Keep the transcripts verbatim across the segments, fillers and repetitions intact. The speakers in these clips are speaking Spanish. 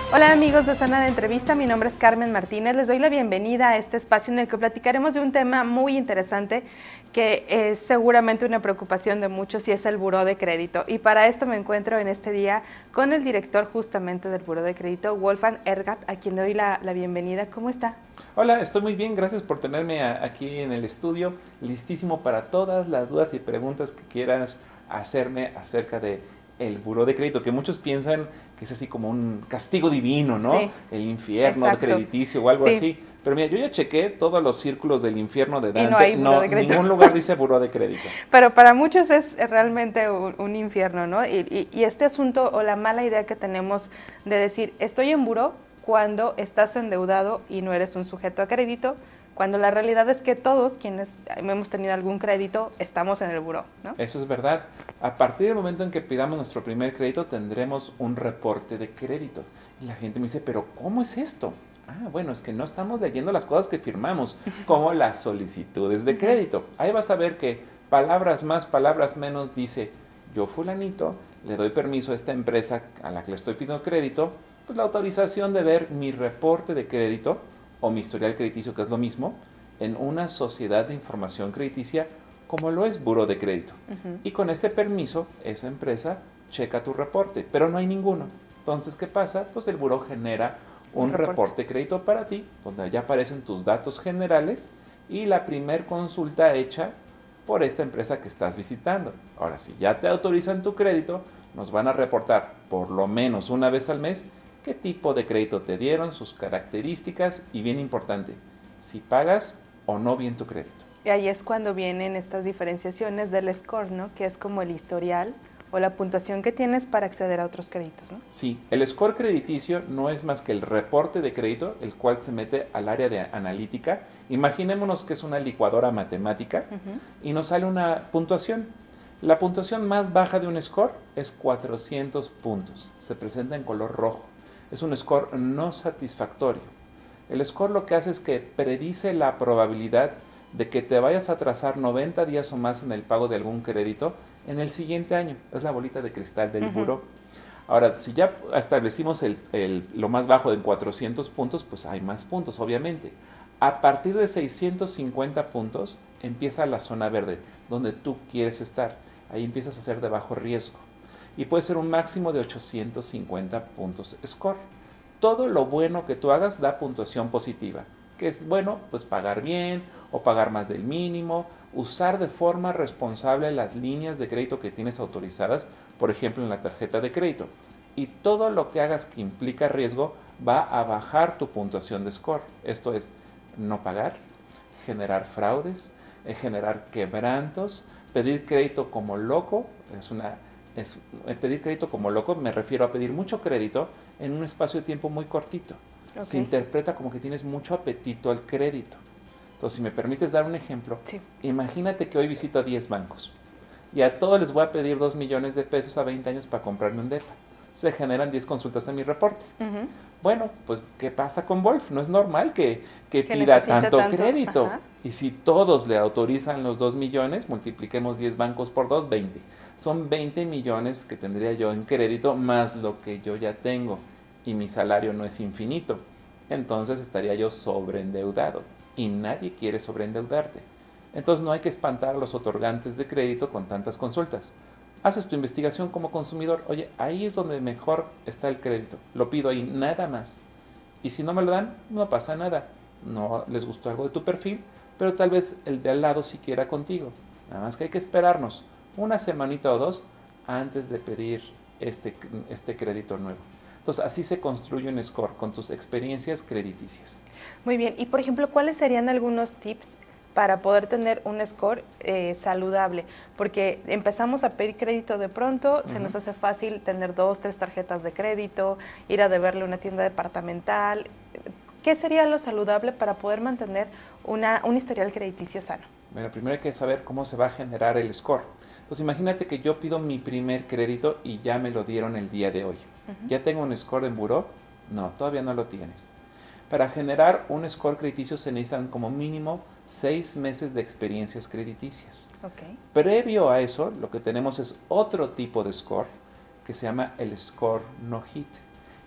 Hola amigos de Zona de Entrevista, mi nombre es Carmen Martínez, les doy la bienvenida a este espacio en el que platicaremos de un tema muy interesante que es seguramente una preocupación de muchos y es el buró de crédito. Y para esto me encuentro en este día con el director justamente del buró de crédito, Wolfgang Ergath, a quien le doy la, la bienvenida. ¿Cómo está? Hola, estoy muy bien, gracias por tenerme a, aquí en el estudio, listísimo para todas las dudas y preguntas que quieras hacerme acerca de el buró de crédito, que muchos piensan que es así como un castigo divino, ¿no? Sí, El infierno exacto. crediticio o algo Sí. así. Pero mira, yo ya chequé todos los círculos del infierno de Y no Dante, hay buró no, de crédito. ningún lugar dice buró de crédito. Pero para muchos es realmente un, un infierno, ¿no? Y, y, y este asunto o la mala idea que tenemos de decir, estoy en buró cuando estás endeudado y no eres un sujeto a crédito, cuando la realidad es que todos quienes hemos tenido algún crédito estamos en el buró, ¿no? Eso es verdad. A partir del momento en que pidamos nuestro primer crédito tendremos un reporte de crédito. Y la gente me dice, pero ¿cómo es esto? Ah, bueno, es que no estamos leyendo las cosas que firmamos, como las solicitudes de crédito. Ahí vas a ver que palabras más, palabras menos dice, yo fulanito, le doy permiso a esta empresa a la que le estoy pidiendo crédito, pues la autorización de ver mi reporte de crédito o mi historial crediticio, que es lo mismo, en una sociedad de información crediticia como lo es Buró de Crédito. Uh-huh. Y con este permiso, esa empresa checa tu reporte, pero no hay ninguno. Entonces, ¿qué pasa? Pues el buró genera un, un reporte. reporte de crédito para ti, donde ya aparecen tus datos generales y la primer consulta hecha por esta empresa que estás visitando. Ahora, si ya te autorizan tu crédito, nos van a reportar por lo menos una vez al mes qué tipo de crédito te dieron, sus características y, bien importante, si pagas o no bien tu crédito. Y ahí es cuando vienen estas diferenciaciones del score, ¿no? Que es como el historial o la puntuación que tienes para acceder a otros créditos, ¿no? Sí, el score crediticio no es más que el reporte de crédito, el cual se mete al área de analítica. Imaginémonos que es una licuadora matemática uh-huh. y nos sale una puntuación. La puntuación más baja de un score es cuatrocientos puntos, se presenta en color rojo. Es un score no satisfactorio. El score lo que hace es que predice la probabilidad de que te vayas a atrasar noventa días o más en el pago de algún crédito en el siguiente año. Es la bolita de cristal del uh-huh. buró. Ahora, si ya establecimos el, el, lo más bajo de cuatrocientos puntos, pues hay más puntos, obviamente. A partir de seiscientos cincuenta puntos empieza la zona verde, donde tú quieres estar. Ahí empiezas a ser de bajo riesgo. Y puede ser un máximo de ochocientos cincuenta puntos score. Todo lo bueno que tú hagas da puntuación positiva, que es bueno, pues pagar bien o pagar más del mínimo, usar de forma responsable las líneas de crédito que tienes autorizadas, por ejemplo en la tarjeta de crédito. Y todo lo que hagas que implica riesgo va a bajar tu puntuación de score. Esto es no pagar, generar fraudes, generar quebrantos, pedir crédito como loco, es una... Es, pedir crédito como loco, me refiero a pedir mucho crédito en un espacio de tiempo muy cortito. Okay. Se interpreta como que tienes mucho apetito al crédito. Entonces, si me permites dar un ejemplo, sí. Imagínate que hoy visito a diez bancos y a todos les voy a pedir dos millones de pesos a veinte años para comprarme un depa. Se generan diez consultas en mi reporte. Uh-huh. Bueno, pues, ¿qué pasa con Wolf? No es normal que, que, que pida tanto, tanto crédito. Ajá. Y si todos le autorizan los dos millones, multipliquemos diez bancos por dos, veinte. Son veinte millones que tendría yo en crédito más lo que yo ya tengo. Y mi salario no es infinito. Entonces estaría yo sobreendeudado. Y nadie quiere sobreendeudarte. Entonces no hay que espantar a los otorgantes de crédito con tantas consultas. Haces tu investigación como consumidor. Oye, ahí es donde mejor está el crédito. Lo pido ahí, nada más. Y si no me lo dan, no pasa nada. No les gustó algo de tu perfil, pero tal vez el de al lado sí quiera contigo. Nada más que hay que esperarnos una semanita o dos antes de pedir este, este crédito nuevo. Entonces, así se construye un score con tus experiencias crediticias. Muy bien. Y, por ejemplo, ¿cuáles serían algunos tips para poder tener un score eh, saludable? Porque empezamos a pedir crédito de pronto, uh-huh. se nos hace fácil tener dos, tres tarjetas de crédito, ir a deberle a una tienda departamental. ¿Qué sería lo saludable para poder mantener una, un historial crediticio sano? Bueno, primero hay que saber cómo se va a generar el score. Entonces, imagínate que yo pido mi primer crédito y ya me lo dieron el día de hoy. Uh-huh. ¿Ya tengo un score en buró? No, todavía no lo tienes. Para generar un score crediticio se necesitan como mínimo seis meses de experiencias crediticias. Okay. Previo a eso, lo que tenemos es otro tipo de score que se llama el score no hit,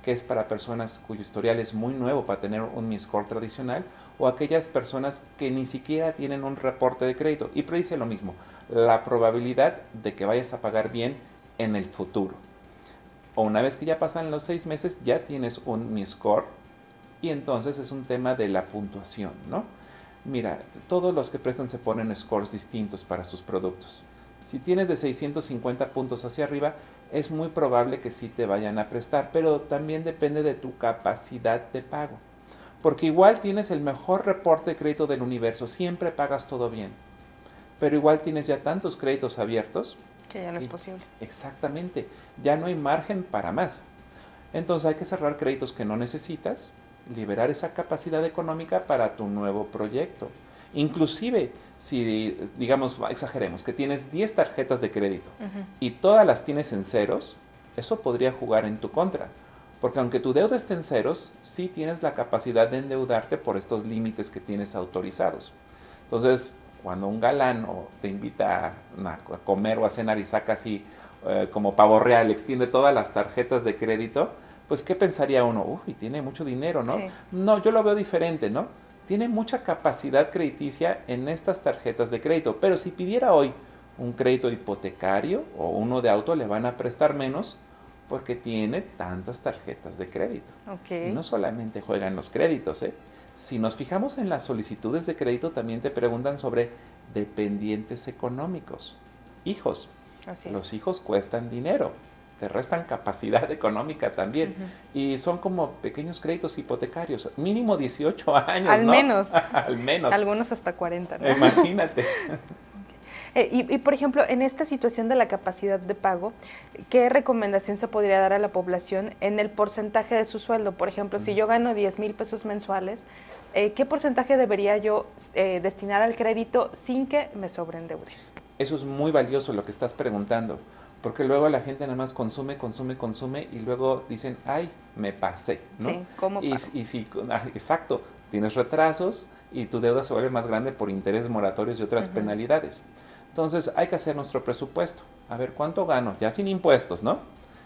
que es para personas cuyo historial es muy nuevo para tener un Mi Score tradicional, o aquellas personas que ni siquiera tienen un reporte de crédito. Y predice lo mismo, la probabilidad de que vayas a pagar bien en el futuro. O una vez que ya pasan los seis meses, ya tienes un Mi Score, y entonces es un tema de la puntuación, ¿no? Mira, todos los que prestan se ponen scores distintos para sus productos. Si tienes de seiscientos cincuenta puntos hacia arriba, es muy probable que sí te vayan a prestar, pero también depende de tu capacidad de pago. Porque igual tienes el mejor reporte de crédito del universo, siempre pagas todo bien, pero igual tienes ya tantos créditos abiertos que ya no es posible. Exactamente, ya no hay margen para más. Entonces hay que cerrar créditos que no necesitas, liberar esa capacidad económica para tu nuevo proyecto. Inclusive, si digamos, exageremos, que tienes diez tarjetas de crédito uh-huh. y todas las tienes en ceros, eso podría jugar en tu contra. Porque aunque tu deuda esté en ceros, sí tienes la capacidad de endeudarte por estos límites que tienes autorizados. Entonces, cuando un galán o te invita a, a comer o a cenar y saca así eh, como pavo real, extiende todas las tarjetas de crédito, pues ¿qué pensaría uno? Uy, tiene mucho dinero, ¿no? Sí. No, yo lo veo diferente, ¿no? Tiene mucha capacidad crediticia en estas tarjetas de crédito, pero si pidiera hoy un crédito hipotecario o uno de auto, le van a prestar menos porque tiene tantas tarjetas de crédito. Okay. Y no solamente juegan los créditos, ¿eh? Si nos fijamos en las solicitudes de crédito, también te preguntan sobre dependientes económicos, hijos. Así los es. hijos cuestan dinero, te restan capacidad económica también. Uh-huh. Y son como pequeños créditos hipotecarios, mínimo dieciocho años, Al ¿no? menos. Al menos. Algunos hasta cuarenta, ¿no? Imagínate. Eh, y, y, por ejemplo, en esta situación de la capacidad de pago, ¿qué recomendación se podría dar a la población en el porcentaje de su sueldo? Por ejemplo, si yo gano diez mil pesos mensuales, eh, ¿qué porcentaje debería yo eh, destinar al crédito sin que me sobreendeude? Eso es muy valioso lo que estás preguntando, porque luego la gente nada más consume, consume, consume y luego dicen, ay, me pasé, ¿no? Sí, ¿cómo y, pago? y si, exacto, tienes retrasos y tu deuda se vuelve más grande por intereses moratorios y otras uh-huh. penalidades. Entonces hay que hacer nuestro presupuesto. A ver, ¿cuánto gano? Ya sin impuestos, ¿no?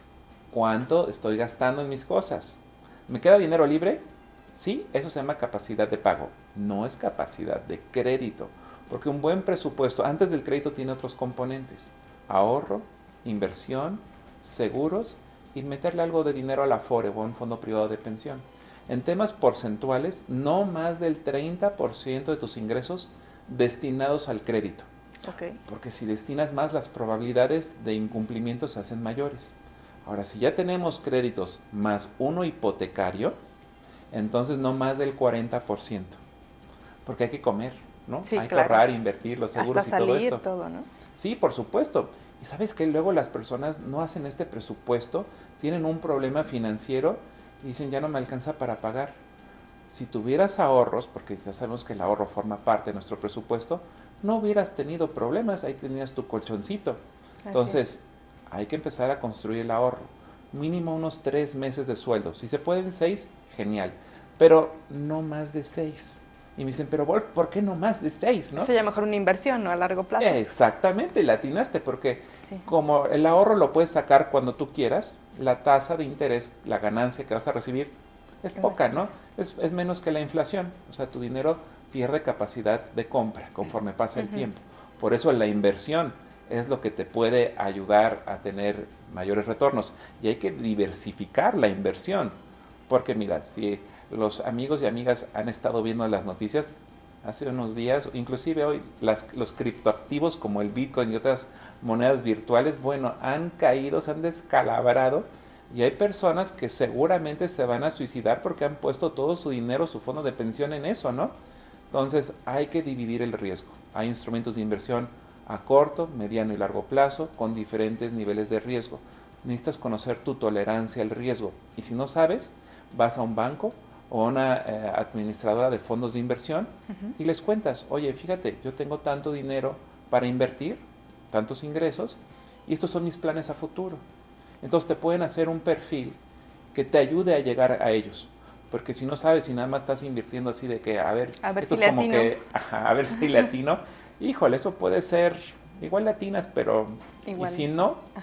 ¿Cuánto estoy gastando en mis cosas? ¿Me queda dinero libre? Sí, eso se llama capacidad de pago. No es capacidad de crédito. Porque un buen presupuesto, antes del crédito, tiene otros componentes. Ahorro, inversión, seguros y meterle algo de dinero al Afore o a un fondo privado de pensión. En temas porcentuales, no más del treinta por ciento de tus ingresos destinados al crédito. Okay. Porque si destinas más, las probabilidades de incumplimiento se hacen mayores. Ahora, si ya tenemos créditos más uno hipotecario, entonces no más del cuarenta por ciento. Porque hay que comer, ¿no? Sí, hay claro. que ahorrar, invertir los seguros Hasta y todo salir, esto. todo, ¿no? Sí, por supuesto. Y sabes que luego las personas no hacen este presupuesto, tienen un problema financiero y dicen, ya no me alcanza para pagar. Si tuvieras ahorros, porque ya sabemos que el ahorro forma parte de nuestro presupuesto, no hubieras tenido problemas, ahí tenías tu colchoncito. Entonces, hay que empezar a construir el ahorro. Mínimo unos tres meses de sueldo. Si se pueden seis, genial. Pero no más de seis. Y me dicen, pero Wolf, ¿por qué no más de seis? ¿No? Eso ya mejor una inversión, ¿no? A largo plazo. Exactamente, le atinaste, porque sí. como el ahorro lo puedes sacar cuando tú quieras, la tasa de interés, la ganancia que vas a recibir, es poca, ¿no? Es, es menos que la inflación. O sea, tu dinero pierde capacidad de compra conforme pasa el uh-huh. tiempo. Por eso la inversión es lo que te puede ayudar a tener mayores retornos. Y hay que diversificar la inversión. Porque mira, si los amigos y amigas han estado viendo las noticias hace unos días, inclusive hoy, las, los criptoactivos como el Bitcoin y otras monedas virtuales, bueno, han caído, se han descalabrado. Y hay personas que seguramente se van a suicidar porque han puesto todo su dinero, su fondo de pensión en eso, ¿no? Entonces hay que dividir el riesgo. Hay instrumentos de inversión a corto, mediano y largo plazo con diferentes niveles de riesgo. Necesitas conocer tu tolerancia al riesgo. Y si no sabes, vas a un banco o a una eh, administradora de fondos de inversión uh-huh. y les cuentas, oye, fíjate, yo tengo tanto dinero para invertir, tantos ingresos, y estos son mis planes a futuro. Entonces te pueden hacer un perfil que te ayude a llegar a ellos. Porque si no sabes, si nada más estás invirtiendo así de que, a ver, a ver esto si es como latino. que, ajá, a ver si latino, híjole, eso puede ser igual latinas, pero igual. Y si no, ajá.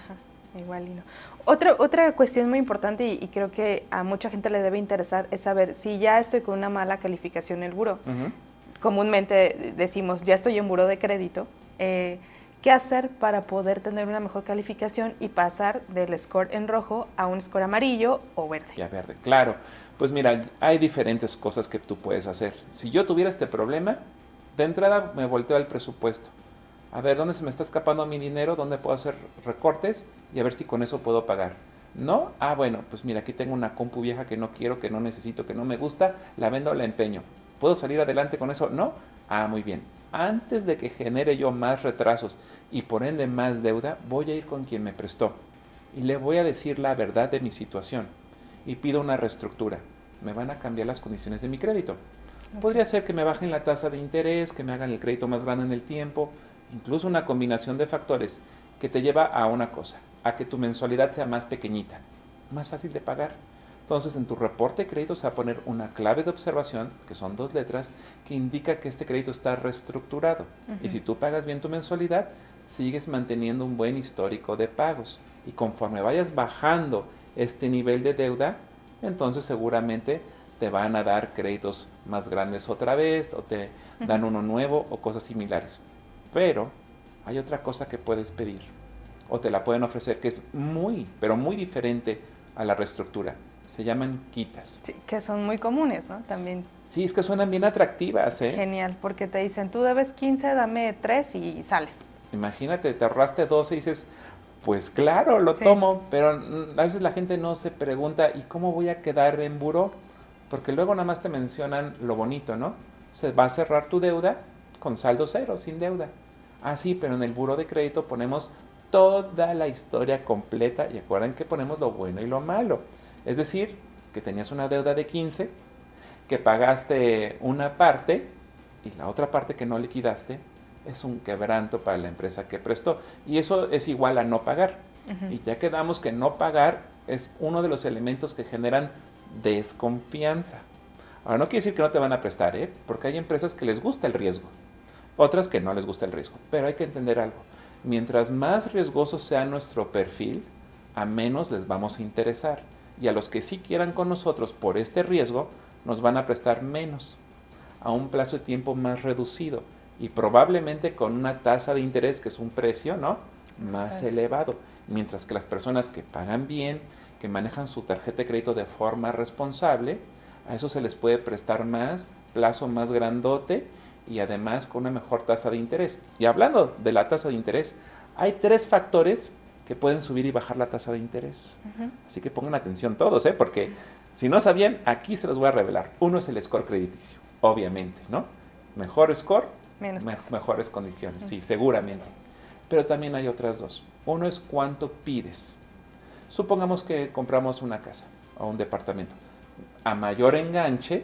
Igual y no. Otra, otra cuestión muy importante y, y creo que a mucha gente le debe interesar es saber si ya estoy con una mala calificación en el buró. Uh-huh. Comúnmente decimos, ya estoy en buró de crédito, eh, ¿qué hacer para poder tener una mejor calificación y pasar del score en rojo a un score amarillo o verde? Ya verde, claro. Pues mira, hay diferentes cosas que tú puedes hacer. Si yo tuviera este problema, de entrada me volteo al presupuesto. A ver, ¿dónde se me está escapando mi dinero? ¿Dónde puedo hacer recortes? Y a ver si con eso puedo pagar. ¿No? Ah, bueno, pues mira, aquí tengo una compu vieja que no quiero, que no necesito, que no me gusta. La vendo o la empeño. ¿Puedo salir adelante con eso? ¿No? Ah, muy bien. Antes de que genere yo más retrasos y por ende más deuda, voy a ir con quien me prestó. Y le voy a decir la verdad de mi situación. Y pido una reestructura. Me van a cambiar las condiciones de mi crédito. Podría ser que me bajen la tasa de interés, que me hagan el crédito más grande en el tiempo, incluso una combinación de factores que te lleva a una cosa, a que tu mensualidad sea más pequeñita, más fácil de pagar. Entonces en tu reporte de crédito se va a poner una clave de observación, que son dos letras, que indica que este crédito está reestructurado. Uh-huh. Y si tú pagas bien tu mensualidad, sigues manteniendo un buen histórico de pagos. Y conforme vayas bajando este nivel de deuda, entonces seguramente te van a dar créditos más grandes otra vez, o te dan uno nuevo, o cosas similares. Pero hay otra cosa que puedes pedir, o te la pueden ofrecer, que es muy, pero muy diferente a la reestructura. Se llaman quitas. Sí, que son muy comunes, ¿no? También. Sí, es que suenan bien atractivas, ¿eh? Genial, porque te dicen, tú debes quince, dame tres y sales. Imagínate, te ahorraste doce y dices, pues claro, lo sí. tomo, pero a veces la gente no se pregunta, ¿y cómo voy a quedar en buró? Porque luego nada más te mencionan lo bonito, ¿no? Se va a cerrar tu deuda con saldo cero, sin deuda. Ah, sí, pero en el buró de crédito ponemos toda la historia completa y acuerdan que ponemos lo bueno y lo malo. Es decir, que tenías una deuda de quince, que pagaste una parte y la otra parte que no liquidaste es un quebranto para la empresa que prestó. Y eso es igual a no pagar. Uh-huh. Y ya quedamos que no pagar es uno de los elementos que generan desconfianza. Ahora, no quiere decir que no te van a prestar, ¿eh? Porque hay empresas que les gusta el riesgo, otras que no les gusta el riesgo. Pero hay que entender algo. Mientras más riesgoso sea nuestro perfil, a menos les vamos a interesar. Y a los que sí quieran con nosotros por este riesgo, nos van a prestar menos, a un plazo de tiempo más reducido y probablemente con una tasa de interés, que es un precio, ¿no?, más Exacto. elevado. Mientras que las personas que pagan bien, que manejan su tarjeta de crédito de forma responsable, a eso se les puede prestar más, plazo más grandote y además con una mejor tasa de interés. Y hablando de la tasa de interés, hay tres factores que pueden subir y bajar la tasa de interés. Uh-huh. Así que pongan atención todos, ¿eh? Porque si no sabían, aquí se los voy a revelar. Uno es el score crediticio, obviamente, ¿no? Mejor score, me- mejores condiciones, uh-huh. sí, seguramente. Pero también hay otras dos. Uno es cuánto pides. Supongamos que compramos una casa o un departamento. A mayor enganche,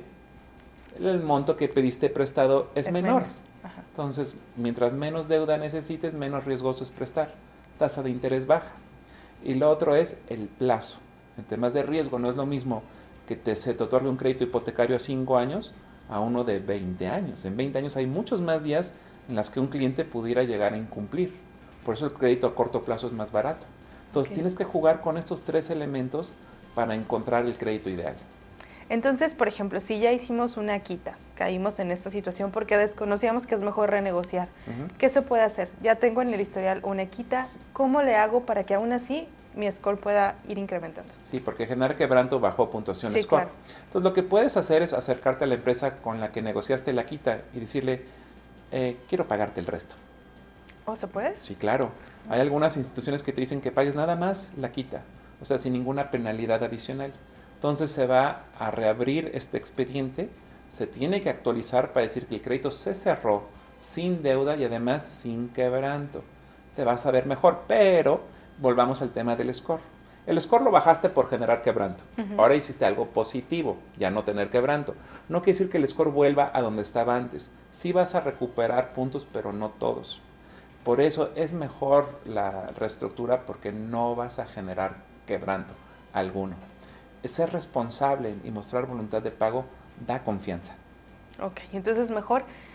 el monto que pediste prestado es, es menor. Entonces, mientras menos deuda necesites, menos riesgoso es prestar. Tasa de interés baja. Y lo otro es el plazo. En temas de riesgo no es lo mismo que te, se te otorgue un crédito hipotecario a cinco años a uno de veinte años. En veinte años hay muchos más días en las que un cliente pudiera llegar a incumplir. Por eso el crédito a corto plazo es más barato. Entonces okay. tienes que jugar con estos tres elementos para encontrar el crédito ideal. Entonces, por ejemplo, si ya hicimos una quita, caímos en esta situación porque desconocíamos que es mejor renegociar, uh-huh. ¿qué se puede hacer? Ya tengo en el historial una quita, ¿cómo le hago para que aún así mi score pueda ir incrementando? Sí, porque generar quebranto bajo puntuación sí, score. Claro. Entonces, lo que puedes hacer es acercarte a la empresa con la que negociaste la quita y decirle, eh, quiero pagarte el resto. ¿O se puede? Sí, claro. Hay algunas instituciones que te dicen que pagues nada más la quita, o sea, sin ninguna penalidad adicional. Entonces se va a reabrir este expediente, se tiene que actualizar para decir que el crédito se cerró sin deuda y además sin quebranto. Te vas a ver mejor, pero volvamos al tema del score. El score lo bajaste por generar quebranto. Uh-huh. Ahora hiciste algo positivo, ya no tener quebranto. No quiere decir que el score vuelva a donde estaba antes. Sí vas a recuperar puntos, pero no todos. Por eso es mejor la reestructura porque no vas a generar quebranto alguno. Ser responsable y mostrar voluntad de pago da confianza. Ok, entonces mejor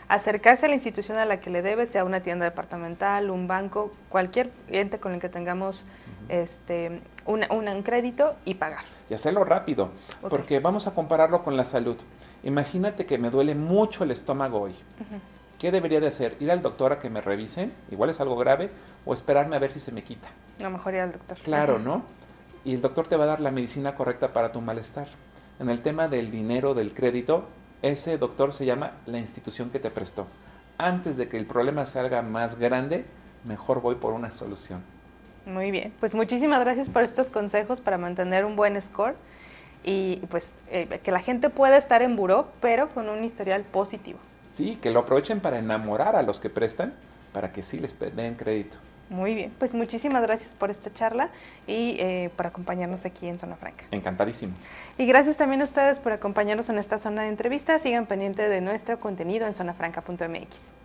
acercarse a la institución a la que le debe, sea una tienda departamental, un banco, cualquier ente con el que tengamos uh-huh. este, una, una, un crédito y pagar. Y hacerlo rápido, okay. porque vamos a compararlo con la salud. Imagínate que me duele mucho el estómago hoy. Uh-huh. ¿Qué debería de hacer? ¿Ir al doctor a que me revisen? Igual es algo grave, o esperarme a ver si se me quita. A lo mejor ir al doctor. Claro, ¿no? Y el doctor te va a dar la medicina correcta para tu malestar. En el tema del dinero, del crédito, ese doctor se llama la institución que te prestó. Antes de que el problema se haga más grande, mejor voy por una solución. Muy bien, pues muchísimas gracias por estos consejos para mantener un buen score y pues eh, que la gente pueda estar en buró, pero con un historial positivo. Sí, que lo aprovechen para enamorar a los que prestan, para que sí les den crédito. Muy bien, pues muchísimas gracias por esta charla y eh, por acompañarnos aquí en Zona Franca. Encantadísimo. Y gracias también a ustedes por acompañarnos en esta zona de entrevistas. Sigan pendientes de nuestro contenido en zona franca punto m x.